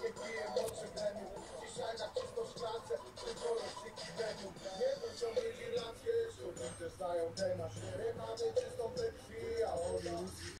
niech piję moczy premium. Dzisiaj na czysto szklance, tylko rozsyki premium. Nie wrócią mieć irlandzkie, sztuki też znają temat. Mamy czystą we krwi, a oni